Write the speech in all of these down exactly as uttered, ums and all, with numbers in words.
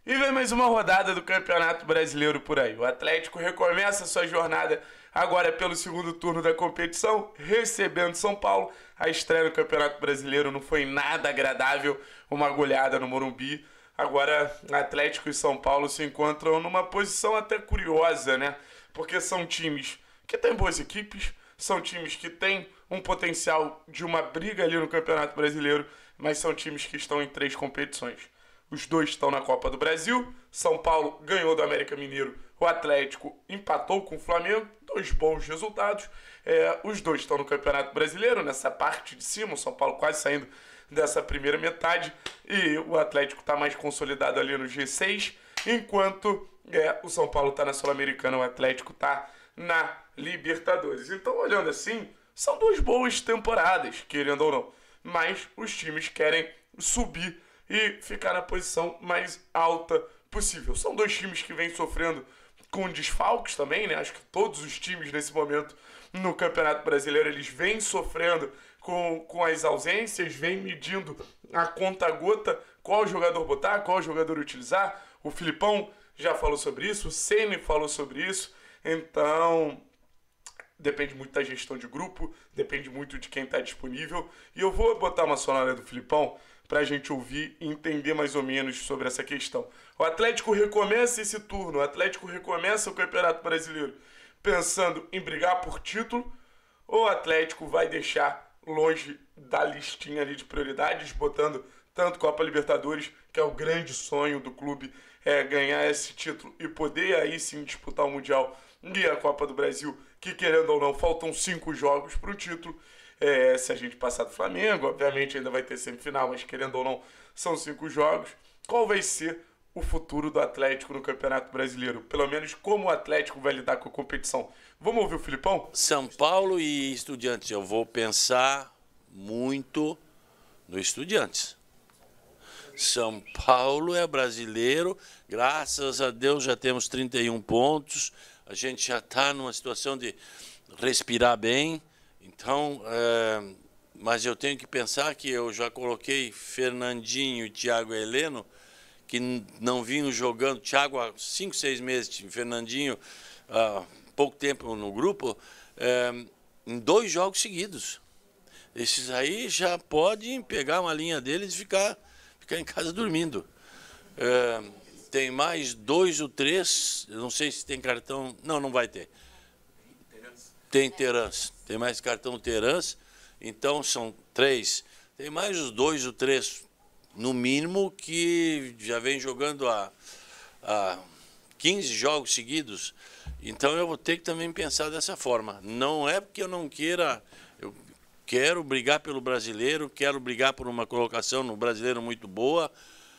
E vem mais uma rodada do Campeonato Brasileiro por aí. O Atlético recomeça sua jornada agora pelo segundo turno da competição, recebendo São Paulo. A estreia no Campeonato Brasileiro não foi nada agradável, uma goleada no Morumbi. Agora, Atlético e São Paulo se encontram numa posição até curiosa, né? Porque são times que têm boas equipes, são times que têm um potencial de uma briga ali no Campeonato Brasileiro, mas são times que estão em três competições. Os dois estão na Copa do Brasil. São Paulo ganhou do América Mineiro. O Atlético empatou com o Flamengo. Dois bons resultados. É, os dois estão no Campeonato Brasileiro, nessa parte de cima. O São Paulo quase saindo dessa primeira metade. E o Atlético está mais consolidado ali no G seis. Enquanto é, o São Paulo está na Sul-Americana, o Atlético está na Libertadores. Então, olhando assim, são duas boas temporadas, querendo ou não. Mas os times querem subir e ficar na posição mais alta possível. São dois times que vêm sofrendo com desfalques também, né? Acho que todos os times nesse momento no Campeonato Brasileiro, eles vêm sofrendo com, com as ausências, vêm medindo a conta-gota qual jogador botar, qual jogador utilizar. O Filipão já falou sobre isso, o Ceni falou sobre isso. Então, depende muito da gestão de grupo, depende muito de quem está disponível. E eu vou botar uma sonora do Filipão para a gente ouvir e entender mais ou menos sobre essa questão. O Atlético recomeça esse turno, o Atlético recomeça o Campeonato Brasileiro pensando em brigar por título, ou o Atlético vai deixar longe da listinha ali de prioridades, botando tanto Copa Libertadores, que é o grande sonho do clube, é ganhar esse título e poder aí sim disputar o Mundial e a Copa do Brasil, que querendo ou não, faltam cinco jogos para o título. É, se a gente passar do Flamengo, obviamente ainda vai ter semifinal, mas querendo ou não, são cinco jogos. Qual vai ser o futuro do Atlético no Campeonato Brasileiro? Pelo menos como o Atlético vai lidar com a competição. Vamos ouvir o Filipão? São Paulo e Estudiantes. Eu vou pensar muito no Estudiantes. São Paulo é brasileiro, graças a Deus já temos trinta e um pontos, a gente já está numa situação de respirar bem. Então, é, mas eu tenho que pensar que eu já coloquei Fernandinho e Thiago Heleno, que não vinham jogando, Thiago há cinco, seis meses, Fernandinho há pouco tempo no grupo, é, em dois jogos seguidos. Esses aí já podem pegar uma linha deles e ficar, ficar em casa dormindo. É, tem mais dois ou três, eu não sei se tem cartão, não, não vai ter. Tem Terans, tem mais cartão Terans, então são três. Tem mais os dois ou três, no mínimo, que já vem jogando há, há quinze jogos seguidos. Então eu vou ter que também pensar dessa forma. Não é porque eu não queira, eu quero brigar pelo brasileiro, quero brigar por uma colocação no brasileiro muito boa,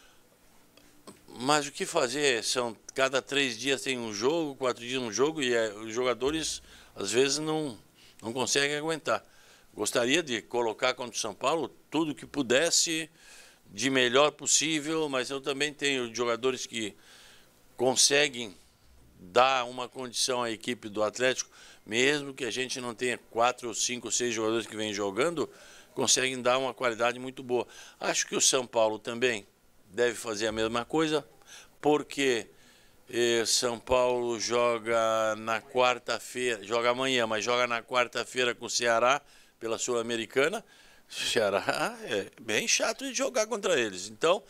mas o que fazer? São, cada três dias tem um jogo, quatro dias um jogo, e é, os jogadores às vezes não, não conseguem aguentar. Gostaria de colocar contra o São Paulo tudo que pudesse de melhor possível, mas eu também tenho jogadores que conseguem dar uma condição à equipe do Atlético, mesmo que a gente não tenha quatro, ou cinco, ou seis jogadores que vêm jogando, conseguem dar uma qualidade muito boa. Acho que o São Paulo também deve fazer a mesma coisa, porque E São Paulo joga na quarta-feira, joga amanhã, mas joga na quarta-feira com o Ceará pela Sul-Americana. O Ceará é bem chato de jogar contra eles. Então,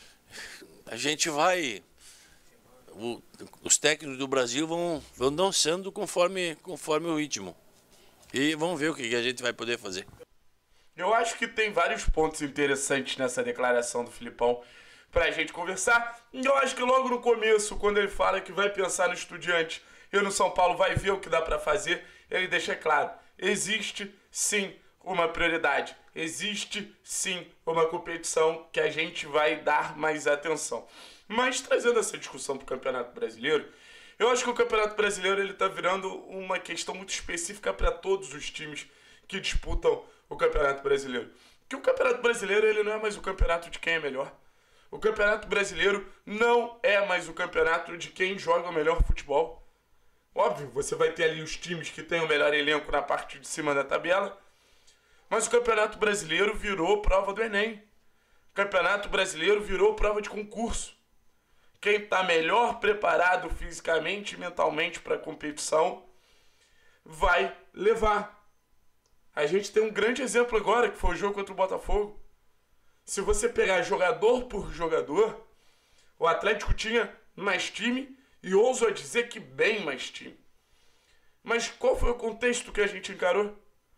a gente vai... O, os técnicos do Brasil vão, vão dançando conforme, conforme o ritmo. E vamos ver o que a gente vai poder fazer. Eu acho que tem vários pontos interessantes nessa declaração do Filipão pra gente conversar. E eu acho que logo no começo, quando ele fala que vai pensar no Estudiante e no São Paulo vai ver o que dá pra fazer, ele deixa claro, existe sim uma prioridade, existe sim uma competição que a gente vai dar mais atenção. Mas trazendo essa discussão pro Campeonato Brasileiro, eu acho que o Campeonato Brasileiro ele tá virando uma questão muito específica para todos os times que disputam o Campeonato Brasileiro. Que o Campeonato Brasileiro ele não é mais o campeonato de quem é melhor. O Campeonato Brasileiro não é mais o campeonato de quem joga o melhor futebol. Óbvio, você vai ter ali os times que têm o melhor elenco na parte de cima da tabela, mas o Campeonato Brasileiro virou prova do Enem. O Campeonato Brasileiro virou prova de concurso. quem está melhor preparado fisicamente e mentalmente para a competição vai levar. A gente tem um grande exemplo agora, que foi o jogo contra o Botafogo. Se você pegar jogador por jogador, o Atlético tinha mais time e ouso a dizer que bem mais time. Mas qual foi o contexto que a gente encarou?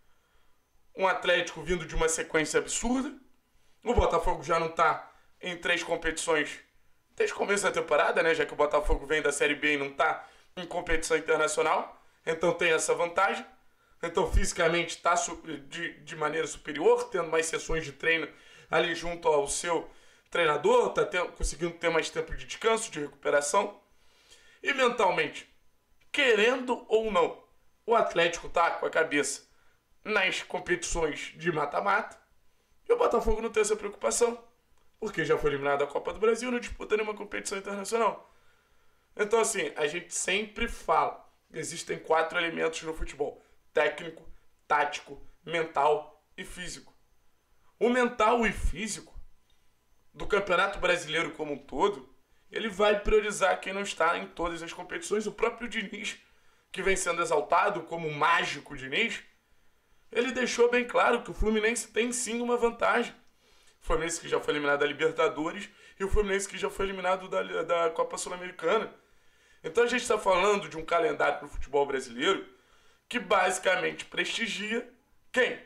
Um Atlético vindo de uma sequência absurda. O Botafogo já não está em três competições desde o começo da temporada, né? Já que o Botafogo vem da Série B e não está em competição internacional. Então tem essa vantagem. Então fisicamente está de, de maneira superior, tendo mais sessões de treino ali junto ao seu treinador, está conseguindo ter mais tempo de descanso, de recuperação. E mentalmente, querendo ou não, o Atlético está com a cabeça nas competições de mata-mata e o Botafogo não tem essa preocupação, porque já foi eliminado da Copa do Brasil e não disputa nenhuma competição internacional. Então assim, a gente sempre fala, existem quatro elementos no futebol: técnico, tático, mental e físico. O mental e físico do Campeonato Brasileiro como um todo, ele vai priorizar quem não está em todas as competições. O próprio Diniz, que vem sendo exaltado como o mágico Diniz, ele deixou bem claro que o Fluminense tem sim uma vantagem. O Fluminense que já foi eliminado da Libertadores e o Fluminense que já foi eliminado da, da Copa Sul-Americana. Então a gente está falando de um calendário para o futebol brasileiro que basicamente prestigia quem?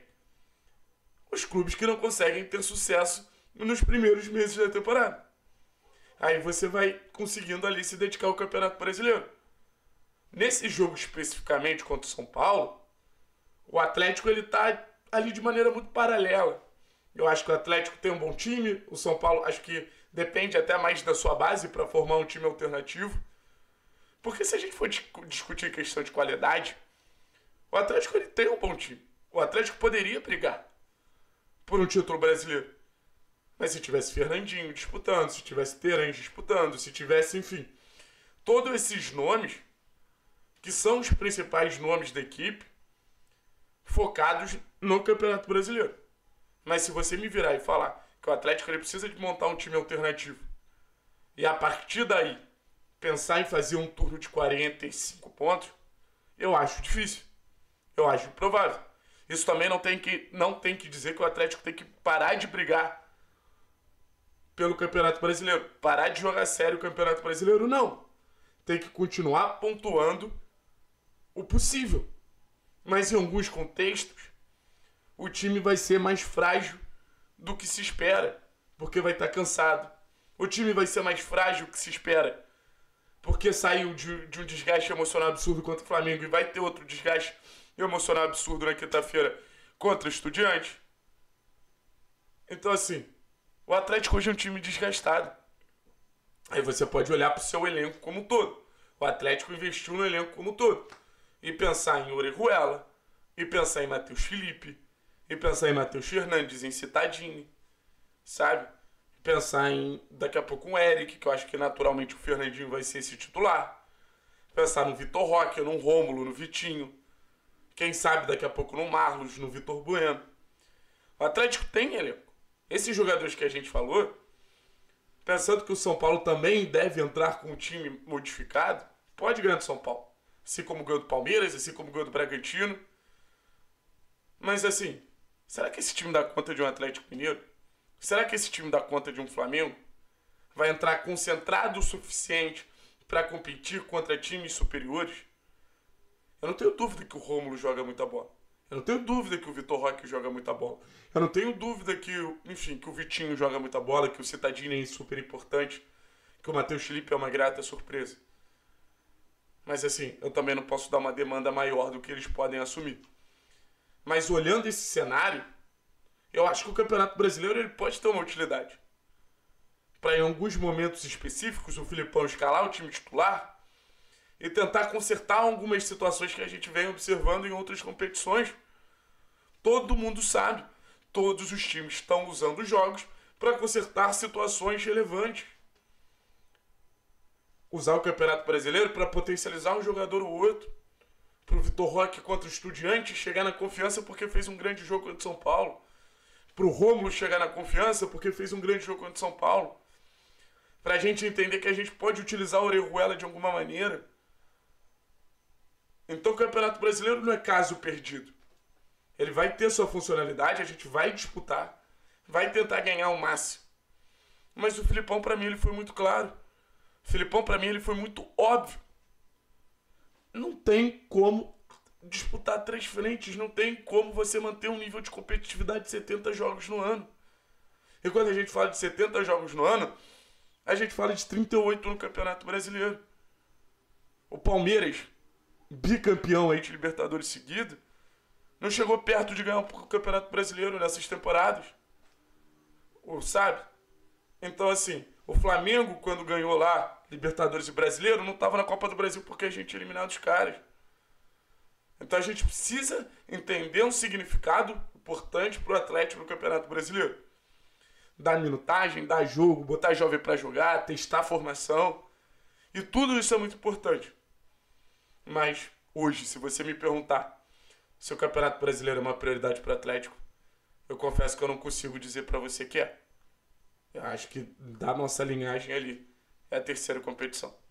Os clubes que não conseguem ter sucesso nos primeiros meses da temporada. Aí você vai conseguindo ali se dedicar ao Campeonato Brasileiro. Nesse jogo especificamente contra o São Paulo, o Atlético ele tá ali de maneira muito paralela. Eu acho que o Atlético tem um bom time, o São Paulo acho que depende até mais da sua base para formar um time alternativo. Porque se a gente for discutir questão de qualidade, o Atlético ele tem um bom time. O Atlético poderia brigar por um título brasileiro. Mas se tivesse Fernandinho disputando, se tivesse Terãs disputando, se tivesse, enfim, todos esses nomes, que são os principais nomes da equipe, focados no Campeonato Brasileiro. Mas se você me virar e falar que o Atlético ele precisa de montar um time alternativo e a partir daí pensar em fazer um turno de quarenta e cinco pontos, eu acho difícil. Eu acho improvável. Isso também não tem que, não tem que dizer que o Atlético tem que parar de brigar pelo Campeonato Brasileiro. Parar de jogar sério o Campeonato Brasileiro, não. Tem que continuar pontuando o possível. Mas em alguns contextos, o time vai ser mais frágil do que se espera, porque vai estar cansado. O time vai ser mais frágil do que se espera, porque saiu de, de um desgaste emocional absurdo contra o Flamengo e vai ter outro desgaste emocional absurdo na quinta-feira contra o Estudiantes. Então assim, o Atlético hoje é um time desgastado. Aí você pode olhar para o seu elenco como um todo. O Atlético investiu no elenco como um todo. E pensar em Orejuela, e pensar em Matheus Felipe, e pensar em Matheus Fernandes, em Cittadini, sabe? E pensar em, daqui a pouco, um Eric, que eu acho que naturalmente o Fernandinho vai ser esse titular. Pensar no Vitor Roque, no Rômulo, no Vitinho. Quem sabe daqui a pouco no Marlos, no Vitor Bueno. O Atlético tem elenco. Esses jogadores que a gente falou, pensando que o São Paulo também deve entrar com um time modificado, pode ganhar do São Paulo. Assim como ganhou do Palmeiras, assim como ganhou do Bragantino. Mas assim, será que esse time dá conta de um Atlético Mineiro? Será que esse time dá conta de um Flamengo? Vai entrar concentrado o suficiente para competir contra times superiores? Eu não tenho dúvida que o Rômulo joga muita bola. Eu não tenho dúvida que o Vitor Roque joga muita bola. Eu não tenho dúvida que, enfim, que o Vitinho joga muita bola, que o Cittadini é super importante, que o Matheus Felipe é uma grata surpresa. Mas assim, eu também não posso dar uma demanda maior do que eles podem assumir. Mas olhando esse cenário, eu acho que o Campeonato Brasileiro ele pode ter uma utilidade. Para em alguns momentos específicos o Filipão escalar o time titular e tentar consertar algumas situações que a gente vem observando em outras competições. Todo mundo sabe, todos os times estão usando os jogos para consertar situações relevantes. Usar o Campeonato Brasileiro para potencializar um jogador ou outro. Para o Vitor Roque contra o Estudiantes chegar na confiança porque fez um grande jogo contra o São Paulo. Para o Rômulo chegar na confiança porque fez um grande jogo contra o São Paulo. Pra gente entender que a gente pode utilizar a Orejuela de alguma maneira. Então o Campeonato Brasileiro não é caso perdido. Ele vai ter sua funcionalidade, a gente vai disputar, vai tentar ganhar o máximo. Mas o Filipão, pra mim, ele foi muito claro. O Filipão, pra mim, ele foi muito óbvio. Não tem como disputar três frentes, não tem como você manter um nível de competitividade de setenta jogos no ano. E quando a gente fala de setenta jogos no ano, a gente fala de trinta e oito no Campeonato Brasileiro. O Palmeiras, bicampeão aí de Libertadores seguido, não chegou perto de ganhar o Campeonato Brasileiro nessas temporadas. Sabe? Então, assim, o Flamengo, quando ganhou lá Libertadores e Brasileiro, não estava na Copa do Brasil porque a gente tinha eliminado os caras. Então a gente precisa entender um significado importante para o Atlético no Campeonato Brasileiro. Dar minutagem, dar jogo, botar jovem para jogar, testar a formação. E tudo isso é muito importante. Mas hoje, se você me perguntar se o Campeonato Brasileiro é uma prioridade para o Atlético, eu confesso que eu não consigo dizer para você que é. Eu acho que da nossa linhagem ali é a terceira competição.